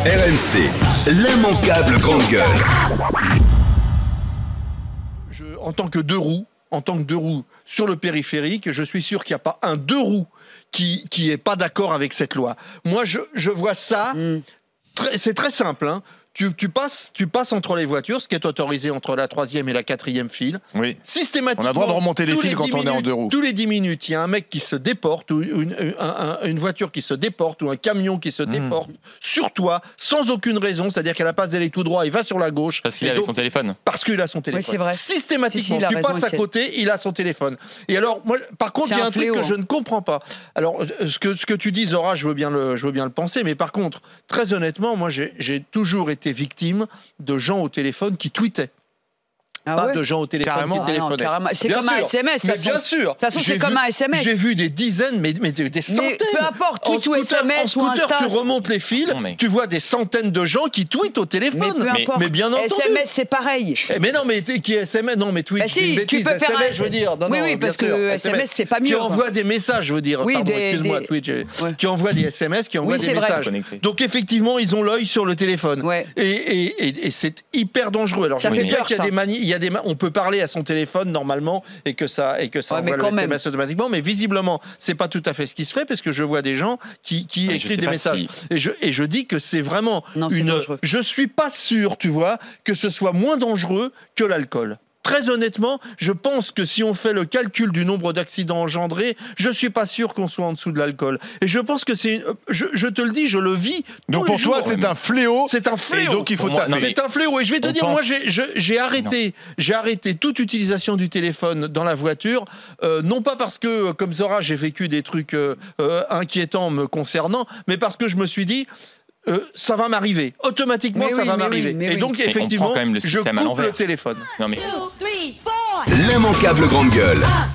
RMC, l'immanquable grande gueule. En tant que deux roues sur le périphérique, je suis sûr qu'il n'y a pas un deux roues qui est pas d'accord avec cette loi. Moi, je vois ça. C'est très simple. Hein. Tu passes entre les voitures, ce qui est autorisé entre la 3e et la 4e file. Oui. Systématiquement. On a le droit de remonter les fils quand on est en deux roues. Tous les 10 minutes, il y a un mec qui se déporte, ou une voiture qui se déporte, ou un camion qui se déporte sur toi, sans aucune raison. C'est-à-dire qu'à la place d'aller tout droit, il va sur la gauche. Parce qu'il a son téléphone. Parce qu'il a son téléphone. Oui, c'est vrai. Systématiquement, Si, tu passes à côté, il a son téléphone. Et alors, moi, par contre, il y a un truc que je ne comprends pas. Alors, ce que tu dis, Zora, je veux bien le penser, mais par contre, très honnêtement, moi, j'ai toujours été victime de gens au téléphone qui tweetaient. Pas de gens au téléphone qui téléphonaient. C'est comme un SMS. Mais bien sûr. De toute façon, c'est comme un SMS. J'ai vu des dizaines, mais des centaines. Mais peu importe, tweet ou SMS ou Insta. Tu remontes les fils, tu vois des centaines de gens qui tweetent au téléphone. Mais peu importe. Mais bien entendu. SMS, c'est pareil. Mais non, mais qui est SMS? Non, mais tweet, bah si, une bêtise. Tu peux faire SMS, je veux dire. Non, oui, parce que SMS, c'est pas mieux. Qui envoie des messages, je veux dire. Oui, excuse-moi, Twitch. Qui envoie des SMS, qui envoie des messages. Donc, effectivement, ils ont l'œil sur le téléphone. Et c'est hyper dangereux. Alors, je sais bien qu'il y a des on peut parler à son téléphone normalement et que ça envoie le SMS automatiquement, mais visiblement c'est pas tout à fait ce qui se fait parce que je vois des gens qui écrivent des messages et je dis que c'est vraiment je suis pas sûr, tu vois, que ce soit moins dangereux que l'alcool. Très honnêtement, je pense que si on fait le calcul du nombre d'accidents engendrés, je suis pas sûr qu'on soit en dessous de l'alcool. Et je pense que je te le dis, je le vis. Donc pour toi, c'est un fléau. C'est un fléau. Et donc il faut taper. C'est un fléau. Et je vais te dire, moi, j'ai arrêté toute utilisation du téléphone dans la voiture, non pas parce que, comme Zora, j'ai vécu des trucs inquiétants me concernant, mais parce que je me suis dit. Ça va m'arriver. Automatiquement, ça va m'arriver. Et donc, effectivement, je coupe le téléphone. L'immanquable grande gueule.